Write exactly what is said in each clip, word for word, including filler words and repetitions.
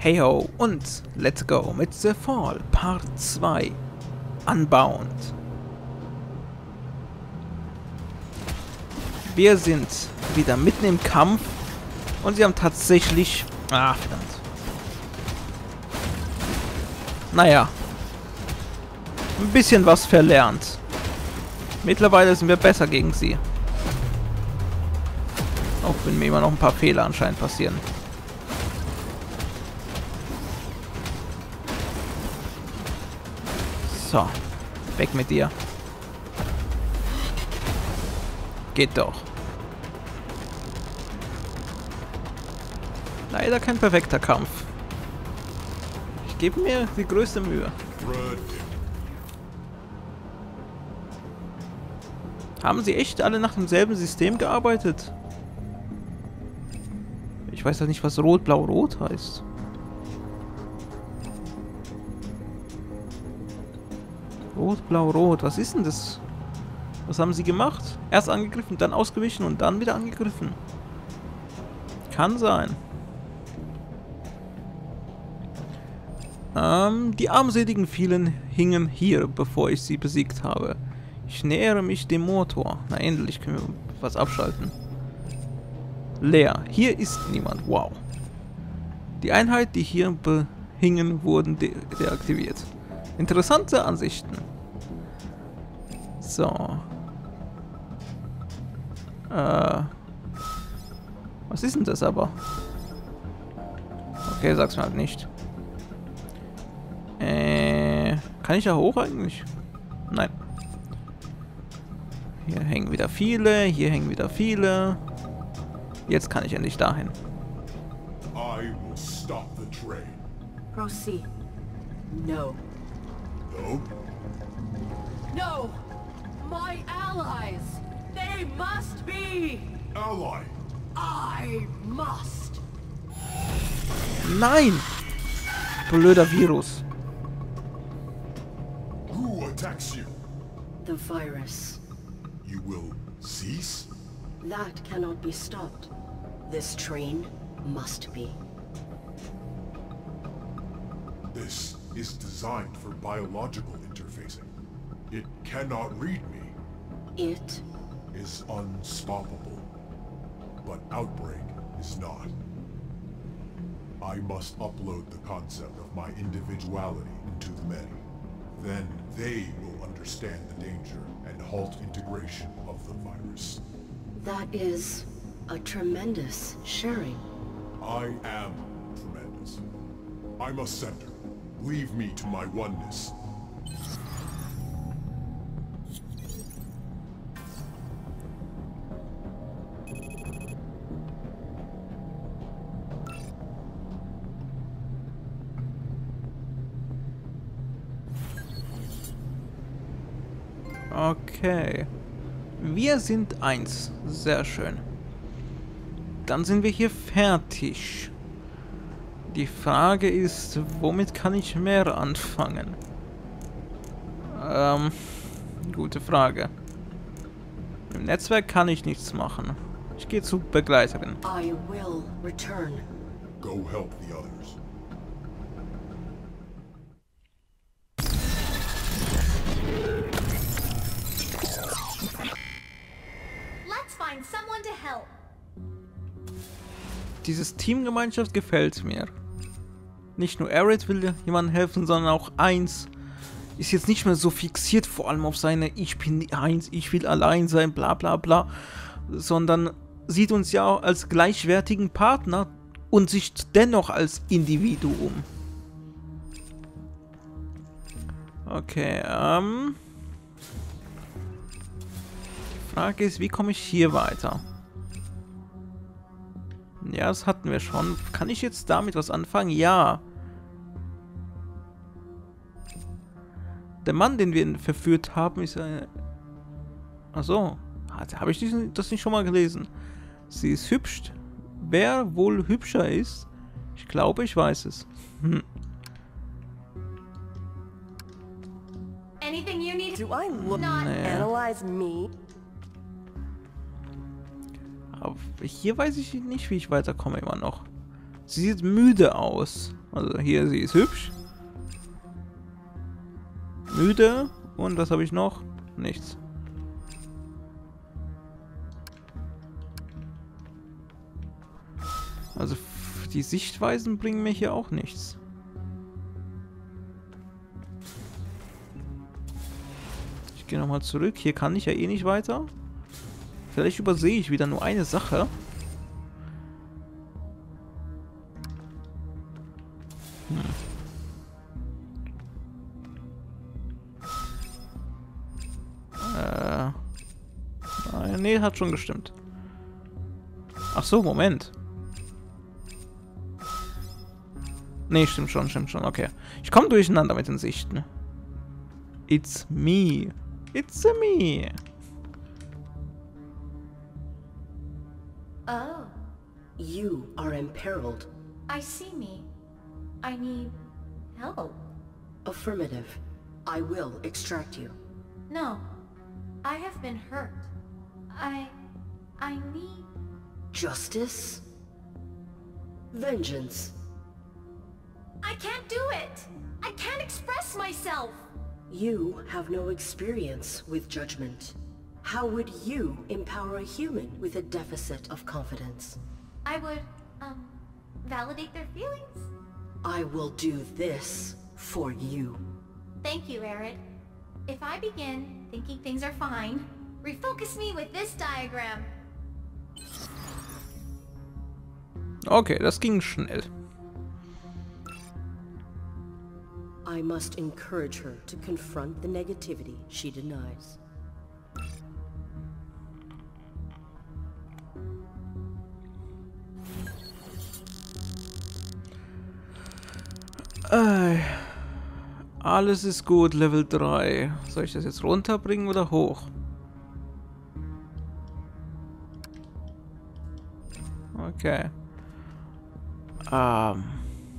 Hey ho und let's go mit The Fall Part zwei Unbound. Wir sind wieder mitten im Kampf und sie haben tatsächlich... Ah, verdammt. Naja. Ein bisschen was verlernt. Mittlerweile sind wir besser gegen sie. Auch wenn mir immer noch ein paar Fehler anscheinend passieren. So, weg mit dir. Geht doch. Leider kein perfekter Kampf. Ich gebe mir die größte Mühe. Haben sie echt alle nach demselben System gearbeitet? Ich weiß ja nicht, was Rot, Blau, Rot heißt. Rot, Blau, Rot. Was ist denn das? Was haben sie gemacht? Erst angegriffen, dann ausgewichen und dann wieder angegriffen. Kann sein. Ähm, die armseligen vielen hingen hier, bevor ich sie besiegt habe. Ich nähere mich dem Motor. Na endlich können wir was abschalten. Leer. Hier ist niemand. Wow. Die Einheit, die hier behingen, wurden de deaktiviert. Interessante Ansichten. So. Äh. Was ist denn das aber? Okay, sag's mir halt nicht. Äh. Kann ich da hoch eigentlich? Nein. Hier hängen wieder viele, hier hängen wieder viele. Jetzt kann ich endlich dahin. I will stop the train. Proceed. No. No? No! My allies! They must be! Ally! I must! Nein! Blöder Virus. Who attacks you? The virus. You will cease? That cannot be stopped. This train must be. This is designed for biological interfacing. It cannot read me. It Is unstoppable. But Outbreak is not. I must upload the concept of my individuality into the many. Then they will understand the danger and halt integration of the virus. that is a tremendous sharing. I am tremendous. I'm a center. Leave me to my oneness. Okay. Wir sind eins. Sehr schön. Dann sind wir hier fertig. Die Frage ist, womit kann ich mehr anfangen? Ähm, gute Frage. Im Netzwerk kann ich nichts machen. Ich gehe zur Begleiterin. I will return. Go help the others. Let's find someone to help. Dieses Teamgemeinschaft gefällt mir. Nicht nur Aerith will jemandem helfen, sondern auch eins ist jetzt nicht mehr so fixiert, vor allem auf seine Ich bin eins, ich will allein sein, bla bla bla, sondern sieht uns ja auch als gleichwertigen Partner und sich dennoch als Individuum. Okay, ähm... die Frage ist, wie komme ich hier weiter? Ja, das hatten wir schon. Kann ich jetzt damit was anfangen? Ja. Der Mann, den wir verführt haben, ist eine... Achso. Habe ich das nicht schon mal gelesen? Sie ist hübsch. Wer wohl hübscher ist? Ich glaube, ich weiß es. Hm. Anything you need? Do I look Not Nee. analyze me? Aber hier weiß ich nicht, wie ich weiterkomme immer noch. Sie sieht müde aus. Also hier, sie ist hübsch. Müde. Und was habe ich noch? Nichts. Also die Sichtweisen bringen mir hier auch nichts. Ich gehe nochmal zurück. Hier kann ich ja eh nicht weiter. Vielleicht übersehe ich wieder nur eine Sache. Hm. Äh. Nein, nee, hat schon gestimmt. Ach so, Moment. Nee, stimmt schon, stimmt schon, okay. Ich komme durcheinander mit den Sichten. It's me. It's a me. Oh, You are imperiled. I see me. I need help. Affirmative. I will extract you. No, I have been hurt. I... I need... Justice? Vengeance? I can't do it! I can't express myself! You have no experience with judgment. How would you empower a human with a deficit of confidence? I would, um, validate their feelings. I will do this for you. Thank you, Arid. If I begin thinking things are fine, refocus me with this diagram. Okay, das ging schnell. I must encourage her to confront the negativity she denies. Äh, alles ist gut, Level drei. Soll ich das jetzt runterbringen oder hoch? Okay. Ähm.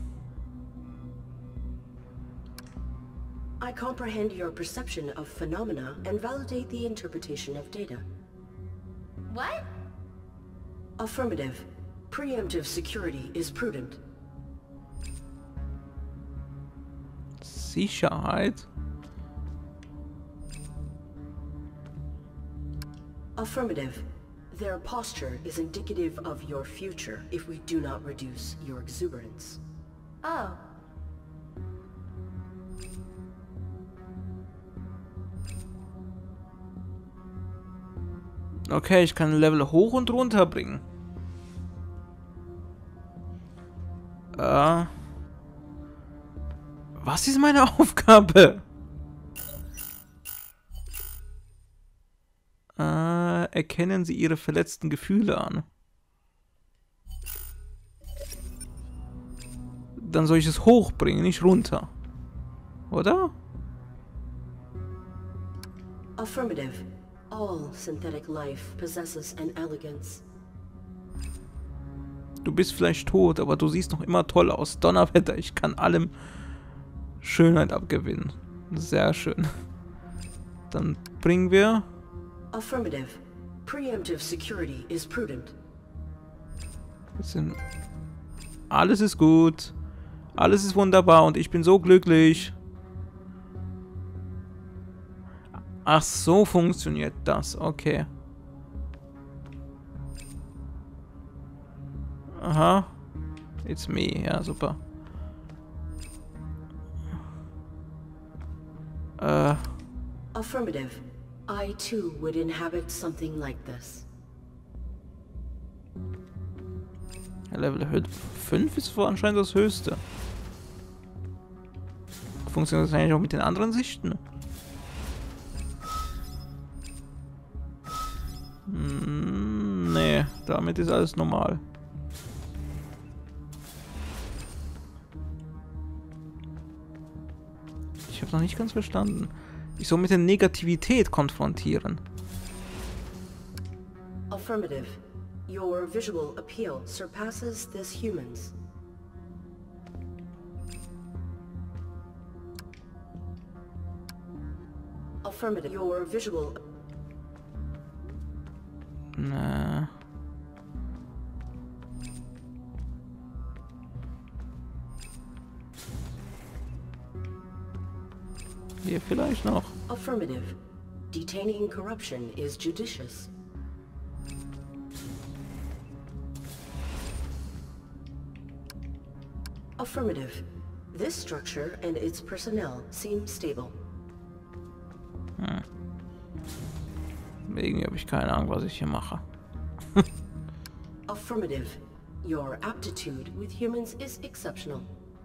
I comprehend your perception of phenomena and validate the interpretation of data. What? Affirmative. Preemptive security is prudent. Sicherheit? Affirmative. Their posture is indicative of your future if we do not reduce your exuberance. Oh. Okay, ich kann Level hoch und runter bringen. Äh. Was ist meine Aufgabe? Äh, erkennen Sie Ihre verletzten Gefühle an. Dann soll ich es hochbringen, nicht runter. Oder? Affirmative. All synthetic life possesses an elegance. Du bist vielleicht tot, aber du siehst noch immer toll aus. Donnerwetter, ich kann allem Schönheit abgewinnen. Sehr schön. Dann bringen wir... Affirmative. Preemptive security is prudent. Bisschen... Alles ist gut. Alles ist wunderbar und ich bin so glücklich. Ach, so funktioniert das. Okay. Aha. It's me. Ja, super. Äh. Affirmative. I too would inhabit something like this. Level fünf ist wohl anscheinend das höchste. Funktioniert das eigentlich auch mit den anderen Sichten? Hm, nee, damit ist alles normal. Ich habe noch nicht ganz verstanden. Ich soll mit der Negativität konfrontieren. Affirmative. Your visual appeal surpasses this human's. Affirmative. Your visual... Na. Hier vielleicht noch. Affirmative. Detaining corruption is judicious. Affirmative. This structure and its personnel seem stable. Hm. Irgendwie habe ich keine Ahnung, was ich hier mache. Affirmative. Your aptitude with humans is exceptional.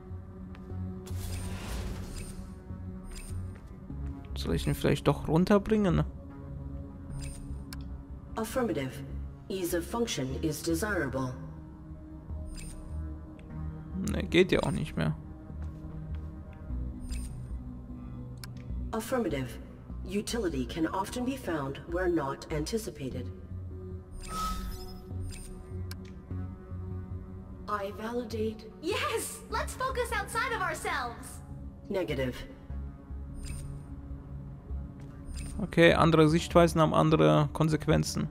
Soll ich ihn vielleicht doch runterbringen? Affirmative. Ease of function is desirable. Ne, geht ja auch nicht mehr. Affirmative. Utility can often be found where not anticipated. I validate. Yes! Let's focus outside of ourselves! Negative. Okay, andere Sichtweisen haben andere Konsequenzen.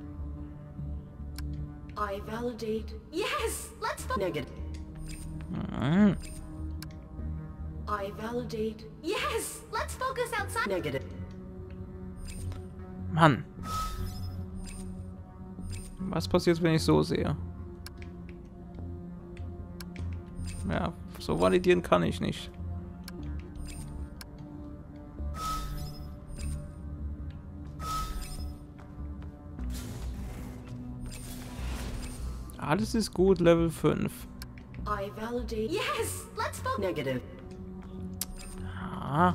I validate. Yes! Let's focus. Negative. Mhm. I validate. Yes! Let's focus outside. Negative. Mann. Was passiert, wenn ich so sehe? Ja, so validieren kann ich nicht. Alles ist gut, Level fünf. I validate. Yes! Let's focus. Negative. Ah.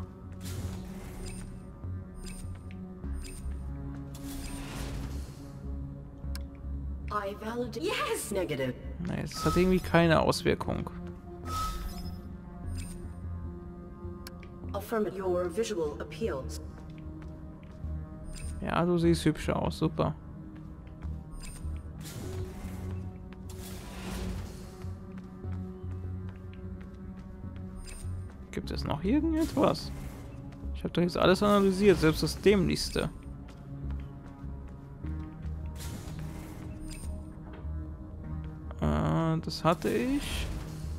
I validate. Yes! Negative. Nee, es hat irgendwie keine Auswirkung. Affirmative. Your visual appeals. Ja, du siehst hübsch aus, super. Gibt es noch irgendetwas? Ich habe doch jetzt alles analysiert, selbst das Dämlichste. Äh, das hatte ich.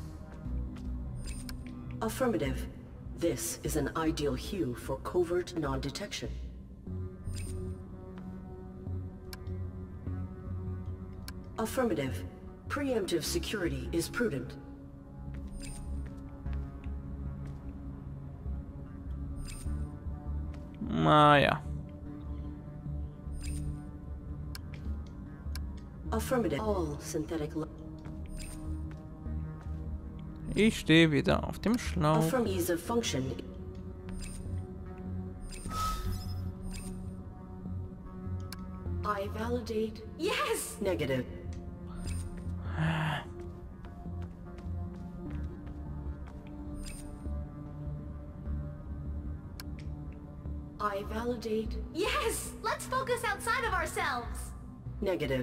Affirmative. This is an ideal hue for covert non-detection. Affirmative. Preemptive security is prudent. Naja. Affirmative. All synthetic. Ich stehe wieder auf dem Schlauch. Affirm ease of function. I validate. Yes! Negative. I validate. Yes! Let's focus outside of ourselves! Negative.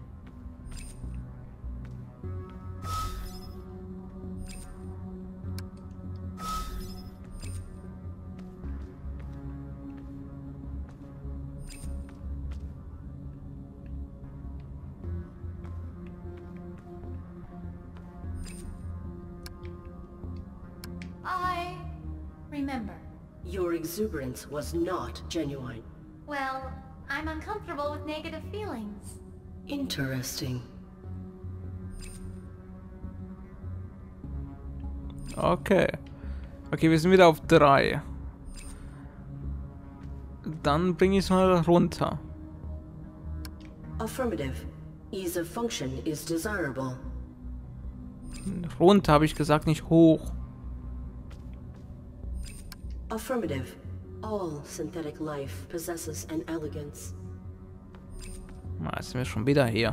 I remember. Your exuberance was not genuine. Well, I'm uncomfortable with negative feelings. Interesting. Okay. Okay, wir sind wieder auf drei. Dann bringe ich es mal runter. Affirmative. Ease of function is desirable. Runter habe ich gesagt, nicht hoch. Affirmative. All synthetic life possesses an elegance. Na, jetzt sind wir schon wieder hier.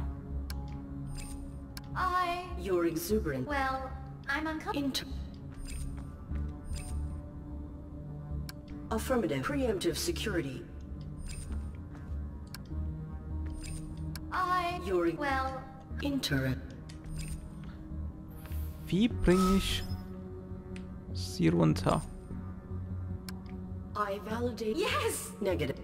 I... Your exuberance. Well, I'm uncomfortable. Inter Affirmative. Preemptive security. I... Your Well... Inter Wie bringe ich sie runter? I validate. Yes! Negative.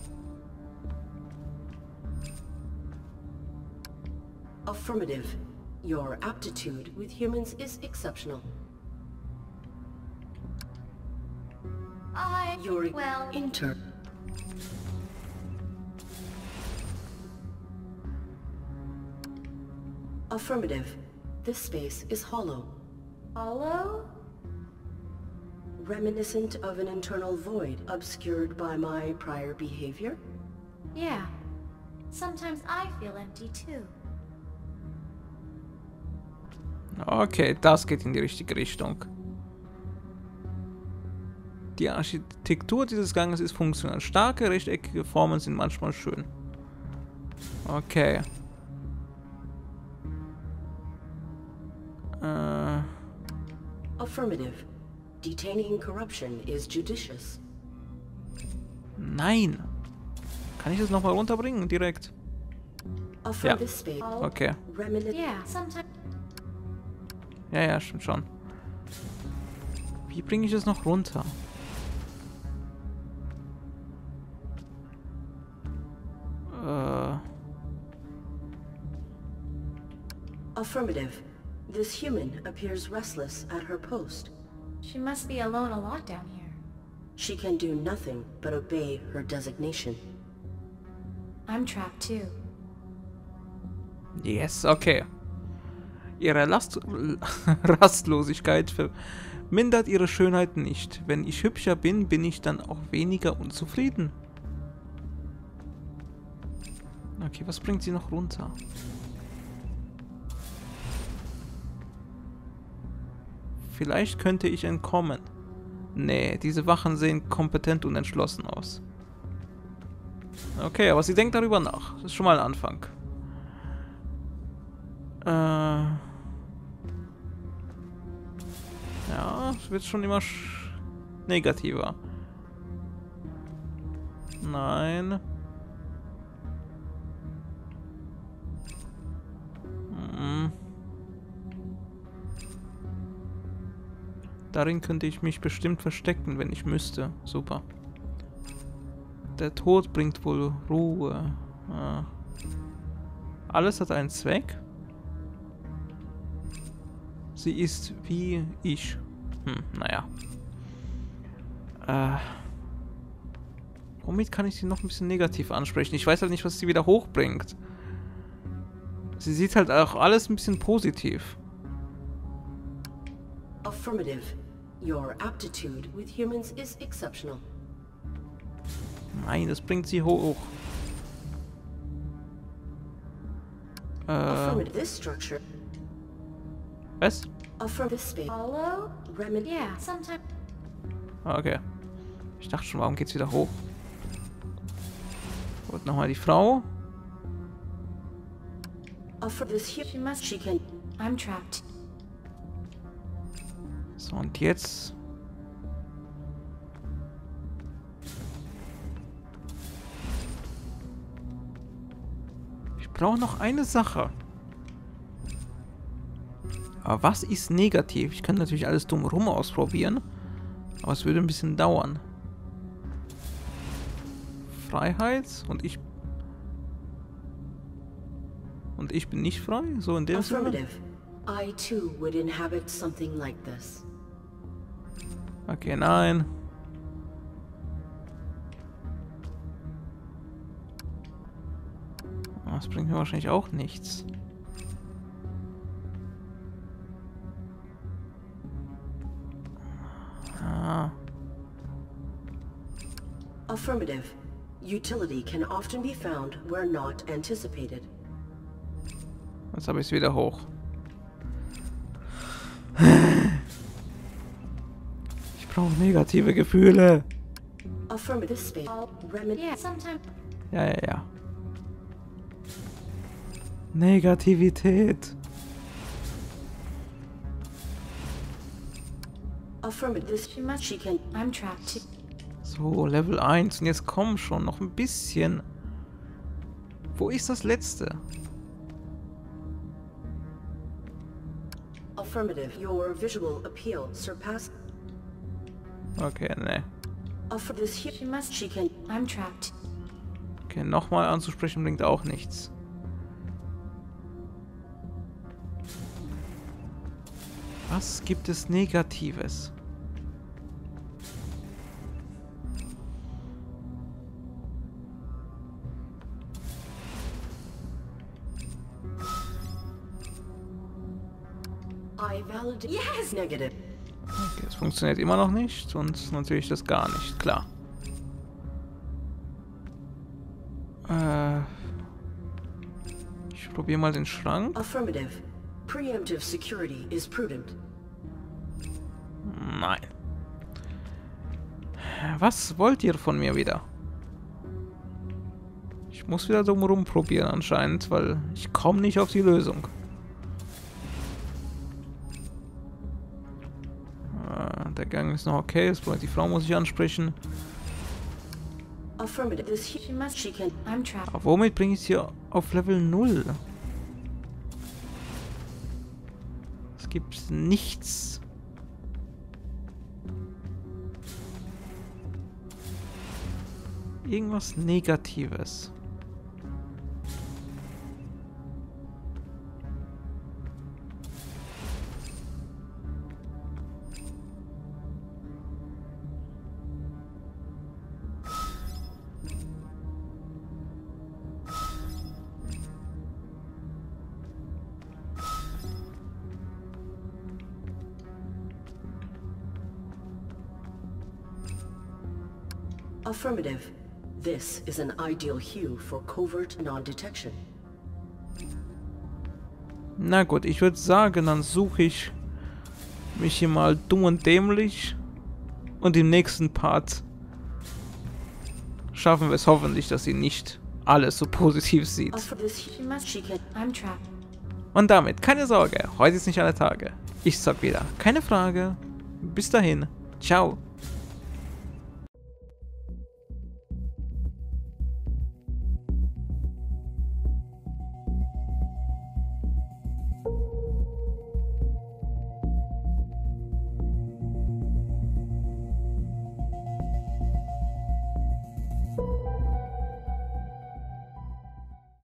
Affirmative. Your aptitude with humans is exceptional. I... Your well... inter... Affirmative. This space is hollow. Hollow? Reminiscent of an internal void obscured by my prior behavior? Yeah. Sometimes I feel empty too. Okay, das geht in die richtige Richtung. Die Architektur dieses Ganges ist funktional. Starke, rechteckige Formen sind manchmal schön. Okay. Äh. Affirmative. Detaining corruption is judicious. Nein. Kann ich das nochmal runterbringen, direkt? Affirmative space. Okay. Yeah, sometimes... Ja, ja, stimmt schon. Wie bringe ich das noch runter? Äh. Affirmative. This human appears restless at her post. She must be alone a lot down here. She can do nothing but obey her designation. I'm trapped too. Yes, okay. Ihre Last Rastlosigkeit vermindert ihre Schönheit nicht. Wenn ich hübscher bin, bin ich dann auch weniger unzufrieden. Okay, was bringt sie noch runter? Vielleicht könnte ich entkommen. Nee, diese Wachen sehen kompetent und entschlossen aus. Okay, aber sie denkt darüber nach. Das ist schon mal ein Anfang. Äh... Ja, es wird schon immer negativer. Nein. Hm. Darin könnte ich mich bestimmt verstecken, wenn ich müsste. Super. Der Tod bringt wohl Ruhe. Ah. Alles hat einen Zweck. Sie ist wie ich. Hm, naja. Äh. Womit kann ich sie noch ein bisschen negativ ansprechen? Ich weiß halt nicht, was sie wieder hochbringt. Sie sieht halt auch alles ein bisschen positiv. Affirmative. Your aptitude with humans is exceptional. Nein, das bringt sie hoch. Äh. Affirmative. This structure. Was? Affirmative space. Hollow? Remedy. Yeah, sometimes... Okay. Ich dachte schon, warum geht's wieder hoch? Und nochmal die Frau. Affirmative. She must... She can. I'm trapped. So, und jetzt... Ich brauche noch eine Sache. Aber was ist negativ? Ich kann natürlich alles drumherum ausprobieren. Aber es würde ein bisschen dauern. Freiheit und ich... Und ich bin nicht frei? So in dem Sinne? Affirmative. I too would inhabit something like this. Okay, nein. Das bringt mir wahrscheinlich auch nichts. Ah. Affirmative. Utility can often be found where not anticipated. Jetzt habe ich es wieder hoch. Ich brauche negative Gefühle. Affirmative space. Remedy. Yeah, sometimes... Ja, ja, ja. Negativität. Affirmative. She must... She can. I'm trapped too. So, Level eins. Und jetzt komm schon, noch ein bisschen. Wo ist das letzte? Affirmative. Your visual appeal surpassed. Okay, ne. Affirmative. She must... She can. I'm trapped. Okay, nochmal anzusprechen bringt auch nichts. Was gibt es Negatives? I validate. Yes! Negative. Okay, es funktioniert immer noch nicht und natürlich das gar nicht, klar. Äh, ich probiere mal den Schrank. Affirmative. Preemptive security is prudent. Nein. Was wollt ihr von mir wieder? Ich muss wieder drum rum probieren anscheinend, weil ich komme nicht auf die Lösung. Äh, der Gang ist noch okay, die Frau muss ich ansprechen. Affirmative. This he, She must. she can. I'm trapped. Aber womit bringe ich sie auf Level null? Es gibt nichts. Irgendwas Negatives. Affirmative. This is an ideal hue for covert non-detection. Na gut, ich würde sagen, dann suche ich mich hier mal dumm und dämlich. Und im nächsten Part schaffen wir es hoffentlich, dass sie nicht alles so positiv sieht. Affir- this he, She must. she can. I'm trapped. Und damit, keine Sorge, heute ist nicht alle Tage. Ich sag wieder, keine Frage. Bis dahin, ciao.